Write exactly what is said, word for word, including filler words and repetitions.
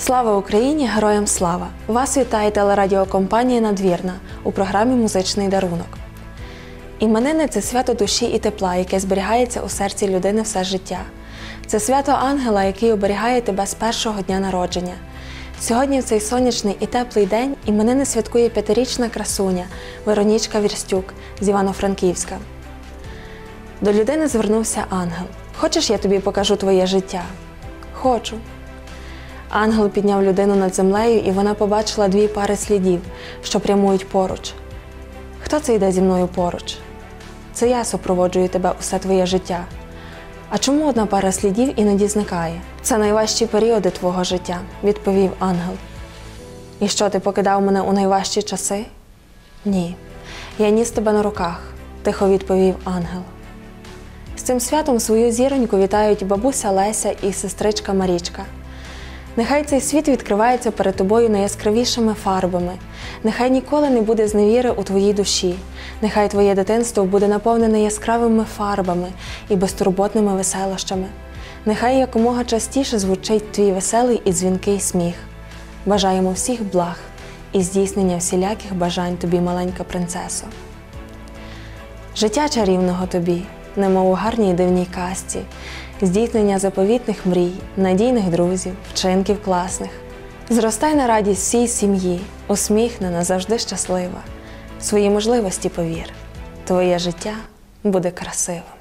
Слава Україні! Героям слава! Вас вітає телерадіокомпанія «Надвірна» у програмі «Музичний дарунок». Іменини – це свято душі і тепла, яке зберігається у серці людини все життя. Це свято ангела, який оберігає тебе з першого дня народження. Сьогодні в цей сонячний і теплий день іменини святкує п'ятирічна красуня Веронічка Вірстюк з Івано-Франківська. До людини звернувся ангел. «Хочеш, я тобі покажу твоє життя?» «Хочу». Ангел підняв людину над землею, і вона побачила дві пари слідів, що прямують поруч. «Хто це йде зі мною поруч?» «Це я супроводжую тебе усе твоє життя». «А чому одна пара слідів іноді зникає?» «Це найважчі періоди твого життя», – відповів ангел. «І що, ти покидав мене у найважчі часи?» «Ні, я ніс тебе на руках», – тихо відповів ангел. З цим святом свою зіроньку вітають бабуся Леся і сестричка Марічка. Нехай цей світ відкривається перед тобою найяскравішими фарбами. Нехай ніколи не буде зневіри у твоїй душі. Нехай твоє дитинство буде наповнене яскравими фарбами і безтурботними веселощами. Нехай якомога частіше звучить твій веселий і дзвінкий сміх. Бажаємо всіх благ і здійснення всіляких бажань тобі, маленька принцесо. Життя чарівного тобі, немов у гарній дивній казці, здійснення заповітних мрій, надійних друзів, вчинків класних. Зростай на радість всій сім'ї, усміхнена, завжди щаслива. В свої можливості повір, твоє життя буде красивим.